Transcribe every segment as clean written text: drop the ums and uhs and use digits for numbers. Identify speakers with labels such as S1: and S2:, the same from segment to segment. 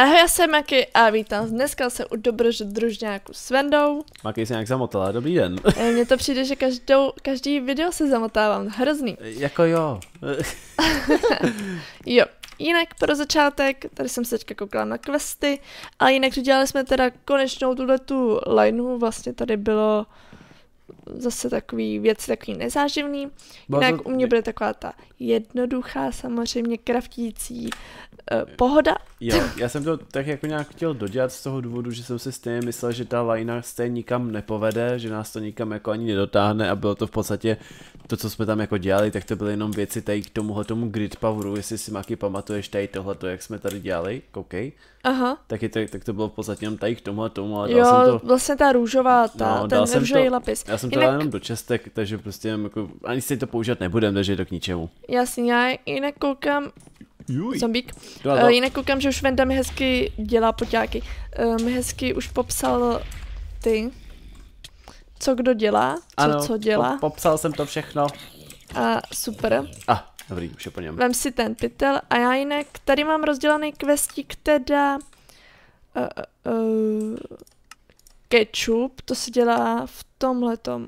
S1: Ahoj, já jsem Maki a vítám dneska se u dobrodružňáku s Vendou.
S2: Maki se nějak zamotala, dobrý den.
S1: Mně to přijde, že každý video se zamotávám, hrozný.
S2: Jako jo.
S1: Jo, jinak pro začátek, tady jsem se teďka koukala na questy, a jinak udělali jsme teda konečnou tuhletu lineu, vlastně tady bylo zase takový věci, takový nezáživný. Jinak u mě bude taková ta jednoduchá, samozřejmě kraftící pohoda.
S2: Jo, já jsem to tak jako nějak chtěl dodělat z toho důvodu, že jsem si stejně myslel, že ta lajna stejně nikam nepovede, že nás to nikam jako ani nedotáhne a bylo to v podstatě to, co jsme tam jako dělali, tak to byly jenom věci tady k tomuhletomu grid poweru, jestli si Maki pamatuješ tady tohleto, jak jsme tady dělali, koukej.
S1: Aha.
S2: Tak to bylo v podstatě jenom tady k tomuhletomu, ale
S1: jo,
S2: dal jsem to...
S1: vlastně ta růžová, ten růžový lapis.
S2: Já jsem to dal jenom do čestek, takže prostě jako, ani si to používat nebudem, takže je to k ničemu.
S1: Jasně, já jinak koukám... Zombík.
S2: No.
S1: Jinak koukám, že už Venda mi hezky dělá poťáky. Mi hezky už popsal co kdo dělá, co dělá.
S2: Popsal jsem to všechno.
S1: A super.
S2: Dobrý, už je po něm.
S1: Vem si ten pytel a já jinak tady mám rozdělaný questík teda ketchup, to se dělá v tomhletom.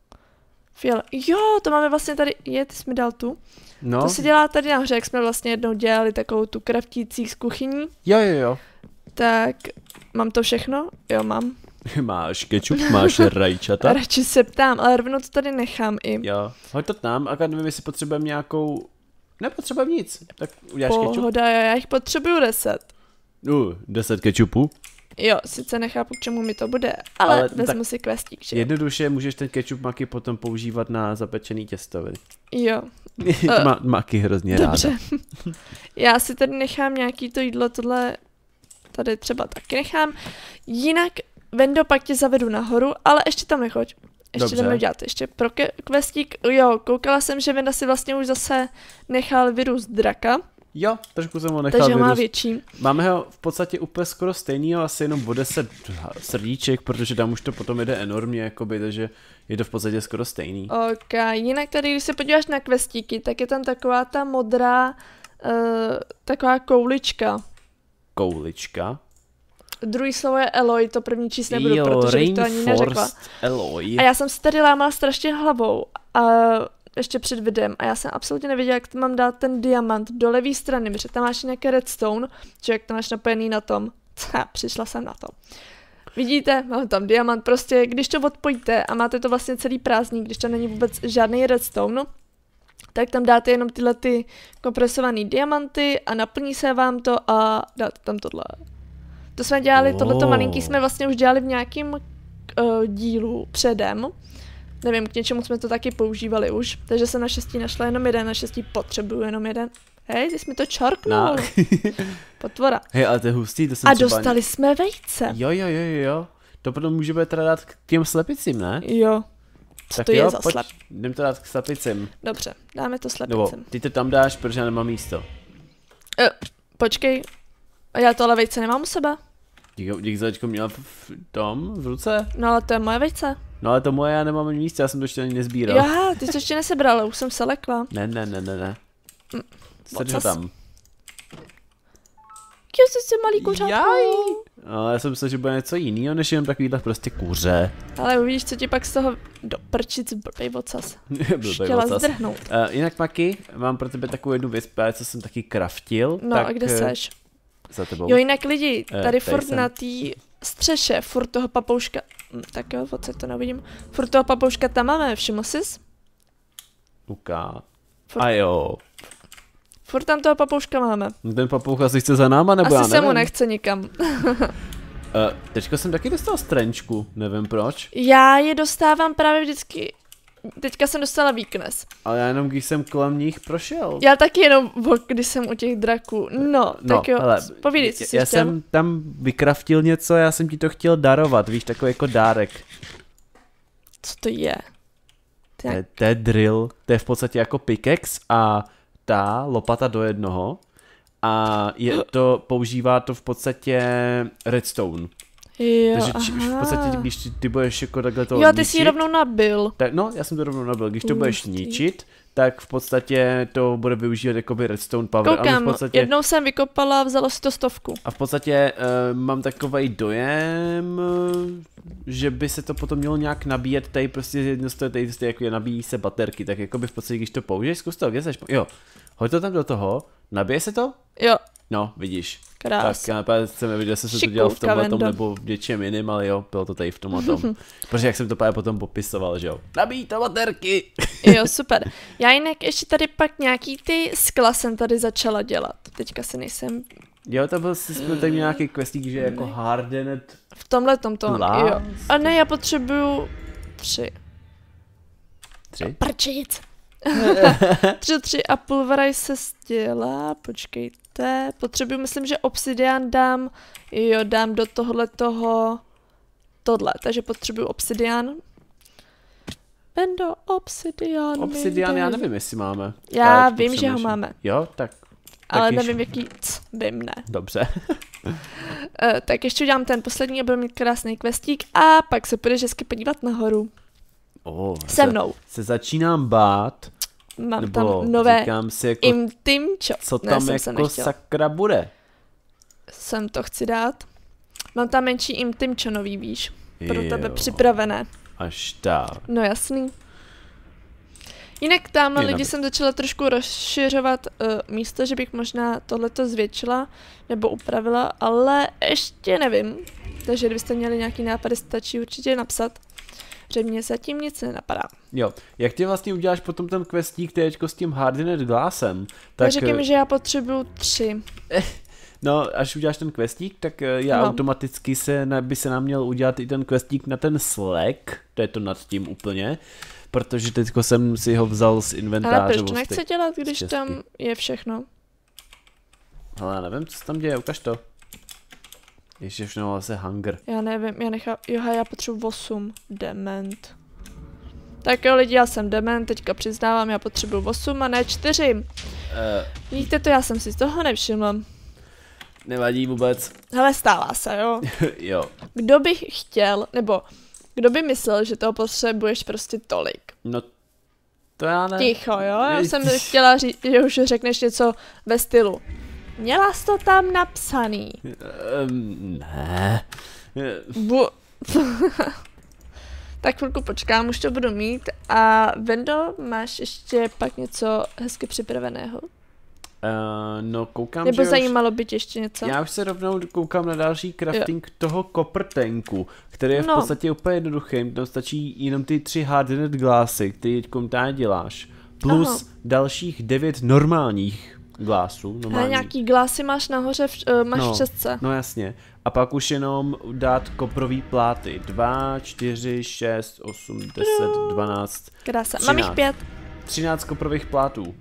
S1: Jo, to máme vlastně tady, ty jsi mi dal tu.
S2: No.
S1: To se dělá tady nahoře, jak jsme vlastně jednou dělali takovou tu kraftící z kuchyní.
S2: Jo.
S1: Tak, mám to všechno? Jo, mám.
S2: Máš ketchup, máš rajčata?
S1: Radši se ptám, ale rovnou to tady nechám i.
S2: Jo, hoď to tam, a nevím, jestli potřebujeme nějakou... Nepotřebujeme nic, tak uděláš ketchup?
S1: Pohoda, já jich potřebuju 10.
S2: 10 ketchupů?
S1: Jo, sice nechápu, k čemu mi to bude, ale vezmu si questík, že?
S2: Jednoduše můžeš ten ketchup Maki potom používat na zapečený těsto,
S1: jo.
S2: Maki hrozně ráda.
S1: Dobře. Já si tady nechám nějaký to jídlo, tohle tady třeba taky nechám. Jinak, Vendo, pak tě zavedu nahoru, ale ještě tam nechoď. Ještě jdeme dělat ještě pro questík. Jo, koukala jsem, že Venda si vlastně už zase nechal vyrůst draka.
S2: Jo, trošku jsem ho nechal
S1: takže
S2: vyrůst.
S1: má větší.
S2: Máme ho v podstatě úplně skoro stejnýho, asi jenom o 10 srdíček, protože tam už to potom jede enormně, jakoby, takže je to v podstatě skoro stejný.
S1: Ok, jinak tady, když se podíváš na questíky, tak je tam taková ta modrá, taková koulička.
S2: Koulička?
S1: Druhý slovo je Eloy, to první číst nebudu, protože bych to ani neřekla.
S2: Eloy.
S1: A já jsem si tady lámala strašně hlavou. Ještě před videem a já jsem absolutně nevěděla, jak mám dát ten diamant do levé strany, protože tam máš nějaké redstone, že jak tam máš napojený na tom. Přišla jsem na to. Vidíte, mám tam diamant, prostě když to odpojíte a máte to vlastně celý prázdný, když tam není vůbec žádný redstone, tak tam dáte jenom tyhle ty kompresované diamanty a naplní se vám to a dáte tam tohle. To jsme dělali, tohleto malinký jsme vlastně už dělali v nějakém dílu předem. Nevím, k něčemu jsme to taky používali už, takže jsem naštěstí našla jenom jeden, naštěstí potřebuju jenom jeden. Hej, ty jsi mi to čarknul.
S2: No.
S1: Potvora.
S2: Hej, ale to je hustý, to jsem
S1: a dostali jsme vejce.
S2: Jo. To potom můžeme teda dát k těm slepicím, ne?
S1: Jo. Co
S2: tak
S1: to je za slep?
S2: Jdem to dát k slepicím.
S1: Dobře, dáme to slepicím.
S2: Ty to tam dáš, protože já nemám místo.
S1: Počkej, já to ale vejce nemám u sebe.
S2: Dík začko měla v ruce?
S1: No ale to je moje vejce.
S2: No ale to moje, já nemám místo, já jsem to ještě ani nezbíral.
S1: Já, ty jsi ještě nesebral, už jsem se lekla.
S2: Ne. Strč ho tam.
S1: Jsi malý kuřátko.
S2: No, já jsem myslel, že bude něco jiného, než jenom takovýhle prostě kuře.
S1: Ale uvidíš, co ti pak z toho do prčic blbej ocas. Chtěla zdrhnout.
S2: Jinak Maki, mám pro tebe takovou jednu věc, co jsem taky kraftil.
S1: No
S2: tak,
S1: a kde seš?
S2: Za tebou.
S1: Jo, jinak lidi, tady furt
S2: jsem.
S1: na té střeše, furt toho papouška, tak jo, odsaď to nevidím, furt toho papouška tam máme, všiml jsi?
S2: Uká. A jo.
S1: Furt tam toho papouška máme.
S2: Ten papouch asi chce za náma, nebo
S1: asi se mu nechce nikam.
S2: Teďka jsem taky dostal strančku, nevím proč.
S1: Já je dostávám právě vždycky, teďka jsem dostala weakness.
S2: Ale já jenom, když jsem kolem nich prošel.
S1: Já taky jenom, když jsem u těch draků. No tak jo, povídej, co jsi
S2: já
S1: chtěl.
S2: jsem tam vykraftil něco, já jsem ti to chtěl darovat, víš, takový jako dárek.
S1: Co to je?
S2: To je drill, to je v podstatě jako pickaxe a ta lopata do jednoho. A používá to v podstatě redstone.
S1: Jo,
S2: takže v podstatě, když ty budeš jako takhle to
S1: jo, ty jsi ji rovnou nabil.
S2: No, já jsem to rovnou nabil. Když to budeš ničit, tak v podstatě to bude využívat jakoby redstone power.
S1: Koukám,
S2: v podstatě,
S1: jednou jsem vykopala, vzalo si to 100.
S2: a v podstatě mám takovej dojem, že by se to potom mělo nějak nabíjet, tady prostě jedno z toho, tady jako nabíjí se baterky, tak jakoby v podstatě, když to použiješ, zkus to, jo, hoď to tam do toho, nabije se to?
S1: Jo.
S2: No, vidíš.
S1: Krás.
S2: Tak já například jsem neviděl, jestli se to dělal v tomhletom nebo v něčem jiným, ale jo, bylo to tady v tomhletom. Protože jak jsem to právě potom popisoval, že jo. Nabíjí to baterky!
S1: Jo, super. Já jinak ještě tady pak nějaký ty skla jsem tady začala dělat. Teďka si nejsem...
S2: Jo, to byl tady nějaký questík, že jako hardened.
S1: V tomhletom to,
S2: Glass.
S1: jo. A ne, já potřebuju 3.
S2: 3?
S1: Prčic. 3 a pulverize se sdělá, počkejte. Potřebuju, myslím, že obsidian dám, jo, dám do tohle, takže potřebuju obsidian. Bendo, obsidian.
S2: Obsidian, já nevím, jestli máme.
S1: Já vím, že ho máme.
S2: Jo, tak.
S1: Ale
S2: již...
S1: nevím, jaký, vím, ne.
S2: Dobře.
S1: Tak ještě udělám ten poslední a budu mít krásný questík a pak se půjdeš hezky podívat nahoru. Se mnou.
S2: Se začínám bát.
S1: Mám tam nové
S2: říkám si jako,
S1: intimčo.
S2: Co tam jako sakra bude?
S1: Sem to chci dát. Mám tam menší intimčo nový, víš. Pro tebe připravené.
S2: Až tak.
S1: No jasný. Jinak tamhle lidi jsem začala trošku rozšiřovat místo, že bych možná tohleto zvětšila nebo upravila, ale ještě nevím. Takže kdybyste měli nějaký nápady, stačí určitě napsat. Že mě zatím nic nenapadá.
S2: Jo, jak ty vlastně uděláš potom ten questík teďko s tím hardened glassem?
S1: Tak řekni mi, že já potřebuju 3.
S2: No, až uděláš ten questík, tak automaticky by se nám měl udělat i ten questík na ten Slack, to je to nad tím úplně, protože teďko jsem si ho vzal z inventáře.
S1: Ale proč to nechce dělat, když tam je všechno?
S2: Ale já nevím, co se tam děje, ukaž to. Ještě všechno se hunger.
S1: Já nevím, já potřebuji 8. Dement. Tak jo lidi, já jsem dement, teďka přiznávám, já potřebuji 8 a ne 4. Víte to, já jsem si z toho nevšimla.
S2: Nevadí vůbec.
S1: Hele, stává se, jo.
S2: Jo.
S1: Kdo by chtěl, nebo kdo by myslel, že toho potřebuješ prostě tolik?
S2: No, to já ne.
S1: Ticho, jo, já jsem chtěla říct, že už řekneš něco ve stylu. Měla jsi to tam napsaný.
S2: Ne.
S1: Tak chvilku počkám, už to budu mít. A Vendo, máš ještě pak něco hezky připraveného?
S2: No koukám,
S1: nebo
S2: že
S1: zajímalo by tě ještě něco?
S2: Já už se rovnou koukám na další crafting toho copper tanku, který je v podstatě úplně jednoduchý, tam stačí jenom ty 3 hardened glassy, který teďkom tady děláš, plus dalších 9 normálních glasů.
S1: Ale nějaký glasy máš nahoře, máš v čestce.
S2: No jasně. A pak už jenom dát koprový pláty. 2, 4, 6, 8, 10, 12,
S1: Krása.
S2: 13.
S1: Mám jich 5.
S2: 13 koprových plátů.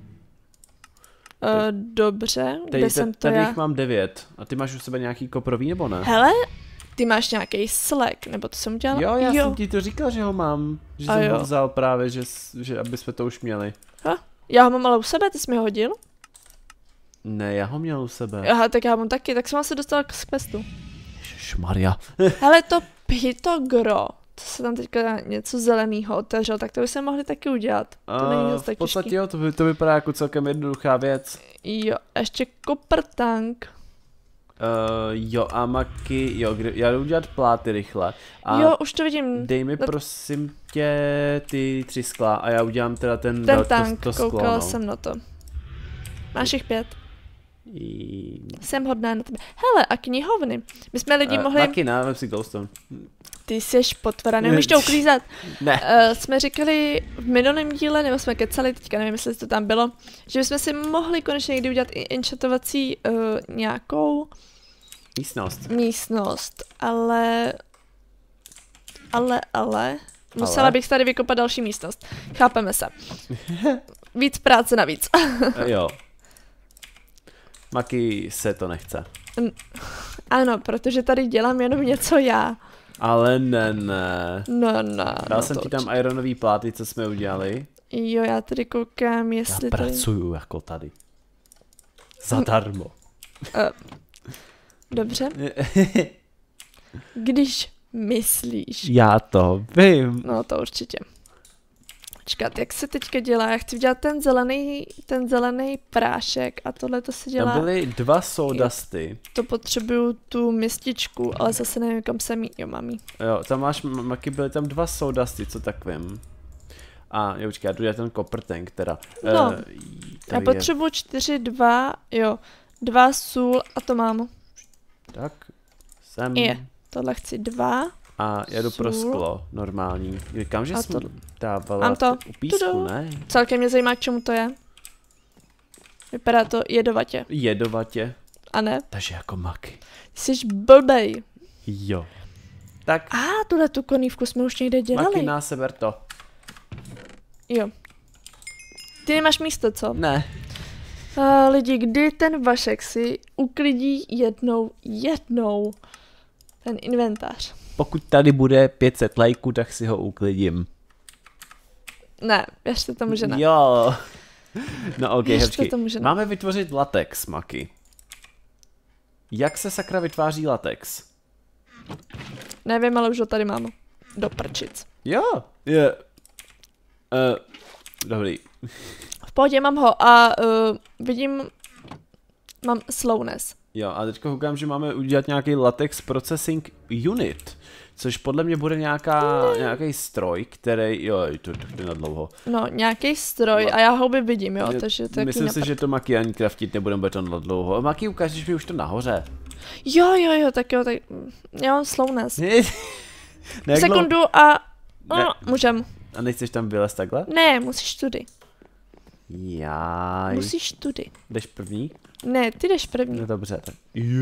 S1: Dobře, kde jsem to
S2: tady
S1: já?
S2: jich mám 9. A ty máš u sebe nějaký koprový nebo ne?
S1: Hele, ty máš nějaký Slack, nebo to jsem udělala?
S2: Jo, já jsem ti to říkal, že ho mám. Že jsem ho vzal právě, že aby jsme to už měli.
S1: Já ho mám ale u sebe, ty jsi mi ho hodil?
S2: Ne, já ho měl u sebe.
S1: Aha, tak já mám taky, tak jsem se dostala k questu.
S2: Ježišmarja.
S1: Hele, to Pythogro, to se tam teďka něco zeleného otevřelo, tak to by se mohli taky udělat. To není dost tak
S2: v podstatě
S1: těžký.
S2: jo, to vypadá jako celkem jednoduchá věc.
S1: Jo, ještě copper tank.
S2: Jo, a maky, jo, já jdu udělat pláty rychle. A
S1: jo, už to vidím.
S2: Dej mi prosím tě ty 3 skla a já udělám teda ten
S1: tank,
S2: to sklo,
S1: koukala jsem na to. Máš jich 5. Jsem hodná na tebe. Hele, a knihovny. My jsme lidi mohli...
S2: Taky ne, vem si glowstone.
S1: Ty jsi potvora, nemůžeš to uklízet.
S2: Ne.
S1: Jsme říkali v minulém díle, nebo jsme kecali, teďka nevím, jestli to tam bylo, že bychom si mohli konečně někdy udělat i enchantovací nějakou... Místnost, ale... Musela bych tady vykopat další místnost. Chápeme se. Víc práce navíc.
S2: Jo. Maki se to nechce.
S1: Ano, protože tady dělám jenom něco já.
S2: Ale ne.
S1: No.
S2: Dal jsem ti tam ironový pláty, co jsme udělali.
S1: Jo, já tady koukám, jestli
S2: já pracuju jako tady. Zadarmo.
S1: Dobře. Když myslíš.
S2: Já to vím.
S1: No to určitě. Počkat, jak se teďka dělá? Já chci dělat ten zelený prášek a tohle to se dělá.
S2: Tam byly 2 sawdusty.
S1: To potřebuju tu mističku, ale zase nevím, kam jsem jí. Jo, mám jí.
S2: Jo, tam máš, Maki, byly tam 2 sawdusty, co tak vím. A jo, počkej, já jdu dělat ten copper tank teda.
S1: No, já potřebuju 4, 2, jo, 2 sůl a to mám.
S2: Tak, sem.
S1: Je, tohle chci 2.
S2: A jedu pro sklo, normální. Říkám, že jsem dávala
S1: mám to.
S2: U písku, ne?
S1: Celkem mě zajímá, k čemu to je. Vypadá to jedovatě.
S2: Jedovatě.
S1: A ne?
S2: Takže jako Maki.
S1: Jsi blbej.
S2: Jo. Tak.
S1: Tuhle tu konívku jsme už někde dělali.
S2: Maki, na seber to.
S1: Jo. Ty nemáš místo, co?
S2: Ne.
S1: Lidi, kdy ten Vašek si uklidí jednou ten inventář?
S2: Pokud tady bude 500 lajků, tak si ho uklidím.
S1: Ne, věřte tomu, že ne.
S2: Jo. No ok,
S1: Věřte tomu, že ne.
S2: Máme vytvořit latex, Maki. Jak se sakra vytváří latex?
S1: Nevím, ale už ho tady mám. Do prčic.
S2: Jo. Je. Dobrý.
S1: V pohodě mám ho a vidím, mám slowness.
S2: Jo, a teďka koukám, že máme udělat nějaký latex processing unit, což podle mě bude nějaký stroj, který, jo, to jde na dlouho.
S1: No, nějaký stroj a já houby vidím, jo, takže to je
S2: myslím si, že to Maki ani craftit nebude, bude to na dlouho. Maki, ukážeš mi už to nahoře.
S1: Jo, tak jo, tak já mám slowness.
S2: Ne,
S1: Sekundu a můžem.
S2: A nechceš tam vylézt takhle?
S1: Ne, musíš tudy.
S2: Jaj.
S1: Musíš tudy.
S2: Jdeš první?
S1: Ne, ty jdeš první.
S2: No dobře, tak.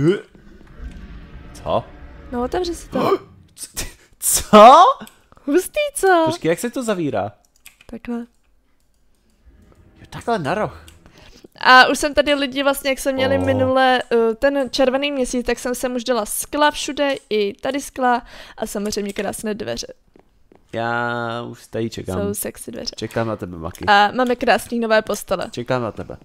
S2: Co?
S1: No, otevři si to.
S2: Co?
S1: Hustý, co?
S2: Počkej, jak se to zavírá?
S1: Takhle.
S2: Jo, takhle na roh.
S1: A už jsem tady lidi vlastně, jak jsem měli minule ten červený měsíc, tak jsem sem už dala skla všude, i tady skla a samozřejmě krásné dveře.
S2: Já už tady čekám.
S1: Jsou sexy dveře.
S2: Čekám na tebe, Maki.
S1: A máme krásný nové postele.
S2: Čekám na tebe.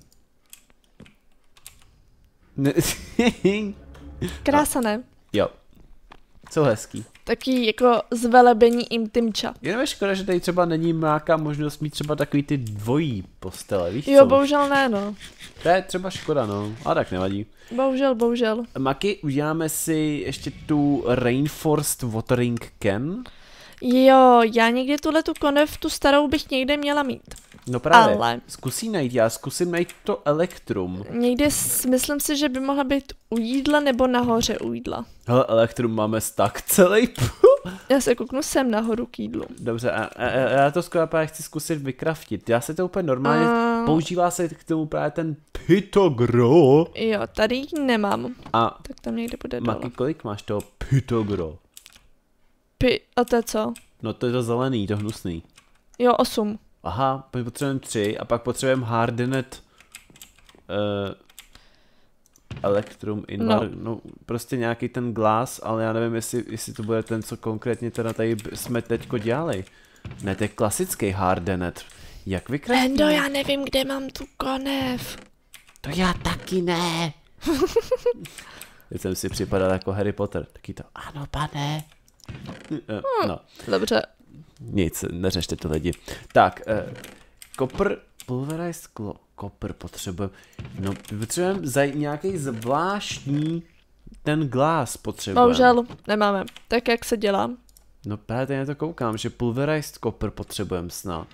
S1: Krása, ne?
S2: Jo. Jsou hezký.
S1: Taky jako zvelebení intimča.
S2: Jenom je škoda, že tady třeba není nějaká možnost mít třeba takový ty dvojí postele, víš
S1: Jo,
S2: co?
S1: bohužel ne, no.
S2: To je třeba škoda, no. Ale tak nevadí.
S1: Bohužel.
S2: Maki, uděláme si ještě tu Rainforest Watering Can.
S1: Jo, já někdy tu konev, tu starou bych někde měla mít.
S2: No právě,
S1: ale
S2: zkusím najít to elektrum.
S1: Někdy myslím si, že by mohla být u jídla nebo nahoře u jídla.
S2: Hele, elektrum máme stack celý.
S1: Já se kouknu sem nahoru k jídlu.
S2: Dobře, já to skoro právě chci zkusit vykraftit. Já se to úplně normálně, používá se k tomu právě ten Pythagro.
S1: Jo, tady ji nemám.
S2: A
S1: tak tam někde bude dole.
S2: Maki, kolik máš toho Pythagro?
S1: A to je co?
S2: No to je to zelený, to hnusný.
S1: Jo, 8.
S2: Aha, potřebujeme 3 a pak potřebujeme hardenet elektrum invar, no prostě nějaký ten glass, ale já nevím, jestli to bude ten, co konkrétně teda tady jsme teďko dělali. Ne, to je klasický hardenet. Jak vykrátíme?
S1: Lendo, já nevím, kde mám tu konev.
S2: To já taky ne. Teď jsem si připadal jako Harry Potter. Taky to, ano, pane. No.
S1: Dobře.
S2: Nic, neřešte to lidi. Tak, copper, pulverized copper potřebujeme. No, potřebujeme nějaký zvláštní ten glass potřebujeme.
S1: Bohužel nemáme. Tak jak se dělá?
S2: No právě teď na to koukám, že pulverized copper potřebujeme snad.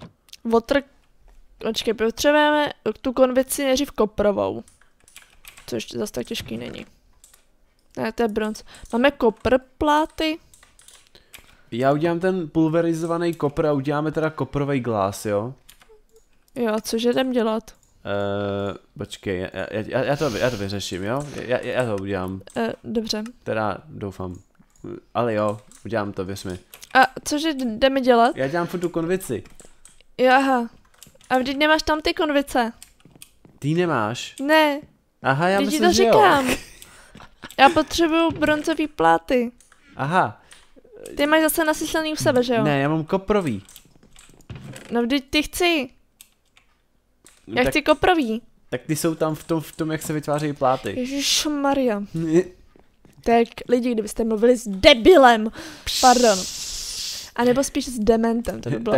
S1: Počkej, potřebujeme tu konvici nejdřív koprovou. Což zase tak těžký není. Ne, to je bronz. Máme kopr pláty.
S2: Já udělám ten pulverizovaný kopr a uděláme teda koprový glass, jo?
S1: Jo, což jdem dělat?
S2: Počkej, já to vyřeším, jo? Já to udělám.
S1: Dobře.
S2: Teda doufám. Ale jo, udělám to, věř mi.
S1: A cože jdeme dělat?
S2: Já dělám furt tu konvici.
S1: Jo, aha. A vždyť nemáš tam ty konvice.
S2: Ty nemáš?
S1: Ne.
S2: Aha, já myslím,
S1: to
S2: že
S1: říkám.
S2: Jo.
S1: Já potřebuju bronzový pláty.
S2: Aha.
S1: Ty máš zase nasyslný u sebe, že jo?
S2: Ne, já mám koprový.
S1: No vždyť ty chci. Já chci koprový.
S2: Tak ty jsou tam v tom, jak se vytvářejí pláty.
S1: Ježišmarja. Tak lidi, kdybyste mluvili s debilem. Pardon. A nebo spíš s dementem, to by bylo asi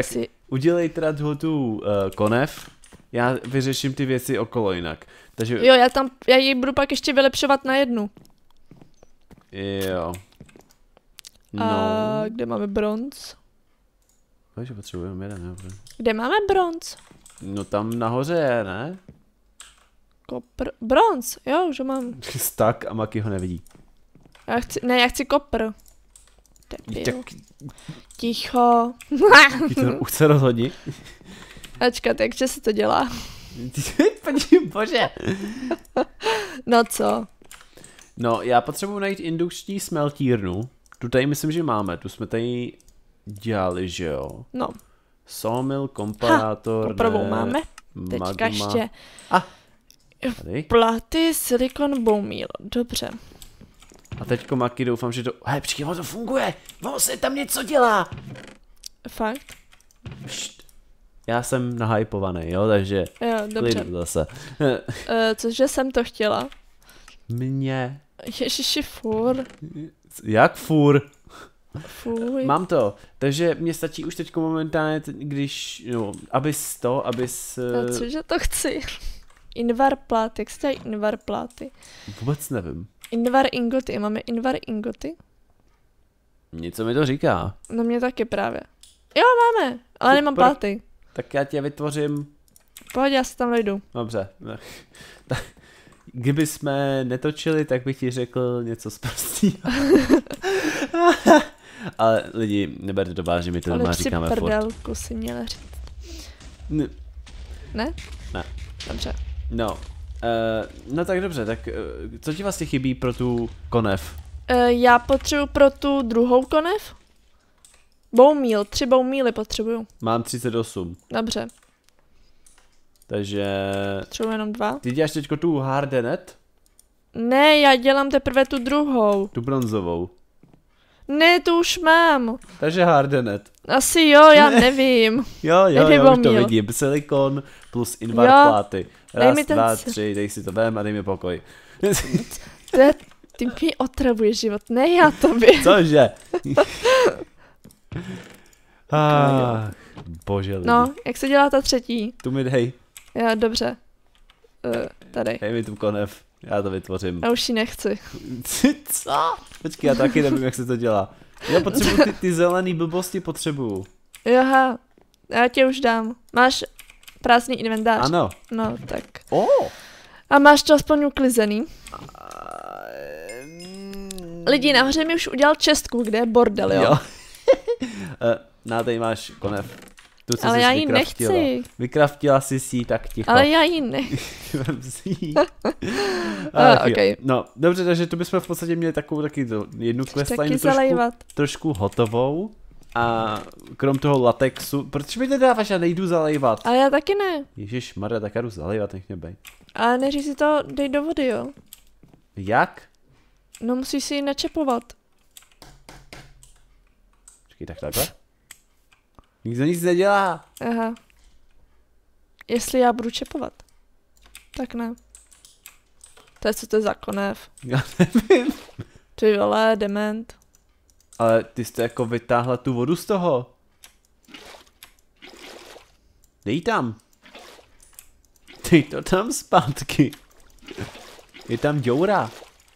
S2: udělej teda tu konev, já vyřeším ty věci okolo jinak. Takže...
S1: Jo, já ji budu pak ještě vylepšovat na jednu.
S2: Jo. No.
S1: A kde máme bronz?
S2: Takže potřebujeme jeden, ne?
S1: Kde máme bronz?
S2: No tam nahoře je, ne?
S1: Kopr. Bronz, jo, už ho mám.
S2: Tak a Maki ho nevidí.
S1: Já chci kopr. Debil.
S2: Tak...
S1: Ticho.
S2: Už se rozhodni.
S1: Ačkat, jakže se to dělá?
S2: Bože.
S1: No co?
S2: No, já potřebuji najít indukční smeltírnu. Tu tady myslím, že máme. Tu jsme tady dělali, že jo?
S1: No.
S2: Sawmill, komparátor,
S1: Popravou máme. Teďka
S2: magma.
S1: ještě.
S2: Tady.
S1: Platy, silikon, bone meal. Dobře.
S2: A teďko Maki doufám, že to... Hej, počkej, ono to funguje! Ono se tam něco dělá!
S1: Fakt?
S2: Št. Já jsem nahypovaný, jo, takže...
S1: Jo, dobře.
S2: Klidu zase.
S1: Cože jsem to chtěla?
S2: Mě...
S1: Ježiši, furt.
S2: Jak furt?
S1: Fuj.
S2: Mám to, takže mě stačí už teďko momentálně, když... No, abys...
S1: A cože to chci? Invar pláty, jak se dělají invar pláty?
S2: Vůbec nevím.
S1: Invar ingoty, máme invar ingoty?
S2: Něco mi to říká.
S1: No mě taky právě. Jo, máme, ale nemám
S2: Super.
S1: pláty.
S2: Tak já tě vytvořím...
S1: Pohodě, já se tam dojdu.
S2: Dobře. Kdyby jsme netočili, tak bych ti řekl něco zprostýho. Ale lidi, neberte to vážně, my to doma říkáme furt.
S1: Ale při prdelku si měla říct. Ne?
S2: Ne.
S1: Dobře.
S2: No. No tak dobře, tak co ti vlastně chybí pro tu konev?
S1: Já potřebuji pro tu druhou konev? Bone meal, 3 bone mealy potřebuju.
S2: Mám 38.
S1: Dobře.
S2: Takže...
S1: Potřebuji jenom 2.
S2: Ty děláš teďko tu hardenet?
S1: Ne, já dělám teprve tu druhou.
S2: Tu bronzovou.
S1: Ne, tu už mám.
S2: Takže hardenet.
S1: Asi jo, já nevím.
S2: Jo, já už to vidím. Silikon plus invar pláty. Raz, 2, 3, dej si to vem a dej mi pokoj.
S1: Ty mi otravuješ život, ne já tobě.
S2: Cože? Bože lidi.
S1: No, jak se dělá ta třetí?
S2: Tu mi dej.
S1: Já, dobře. Tady.
S2: Dej mi tu konev, já to vytvořím.
S1: Já už ji nechci.
S2: Co? Počkej, já taky nevím, jak se to dělá. Já potřebuji ty zelený blbosti, potřebuju.
S1: Jaha, já tě už dám. Máš prázdný inventář?
S2: Ano.
S1: No, tak.
S2: A
S1: A máš to aspoň uklizený? Lidi, nahoře mi už udělal čestku, kde je bordel, jo?
S2: Tady máš konev. Tu,
S1: ale já ji nechci.
S2: Vykraftila jsi si tak ticho.
S1: Ale já ji nechci. Okay.
S2: No, dobře, takže tu bychom v podstatě měli takovou taky jednu questline trošku hotovou. A krom toho latexu, proč mi nedáváš, já nejdu zalejvat?
S1: Ale já taky ne.
S2: Ježišmarja, tak já jdu zalejvat, nech mě bej.
S1: Ale neříš si to, dej do vody, jo?
S2: Jak?
S1: No musíš si ji načepovat.
S2: Počkej, tak takhle? Nikdo nic nedělá.
S1: Aha. Jestli já budu čepovat. Tak ne. To je co to je za konev?
S2: Já nevím.
S1: Ty vole, dement.
S2: Ale ty jste jako vytáhla tu vodu z toho. Dej tam. Dej to tam zpátky. Je tam děura.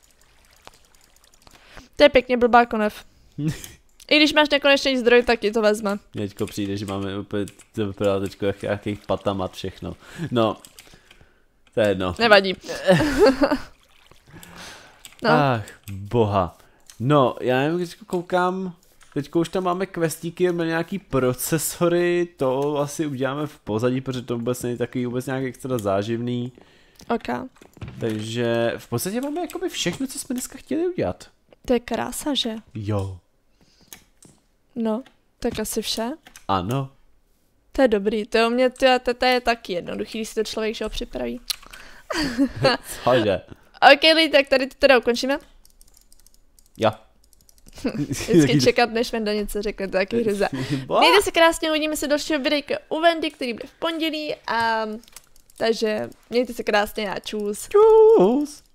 S1: To je pěkně blbá konev. I když máš nekonečný zdroj, tak ti to vezme.
S2: Teďko přijde, že máme úplně, to vypadá teďko jakých patamat všechno. No, to je jedno.
S1: Nevadí.
S2: No. Ach, boha. No, já nevím, když koukám, teďko už tam máme questíky na nějaký procesory, to asi uděláme v pozadí, protože to vůbec není takový vůbec nějak extra záživný.
S1: Ok.
S2: Takže v podstatě máme jakoby všechno, co jsme dneska chtěli udělat.
S1: To je krása, že?
S2: Jo.
S1: No, tak asi vše.
S2: Ano.
S1: To je dobrý, to u mě to je taky jednoduchý, když si to člověk že ho připraví.
S2: Cože?
S1: Ok, lidi, tak tady to teda ukončíme.
S2: Jo.
S1: Vždycky čekat, než Venda něco řekne, to taky hryze. Mějte se krásně, uvidíme se dalšího videjka u Vendy, který bude v pondělí. Takže mějte se krásně a čus.
S2: Čus.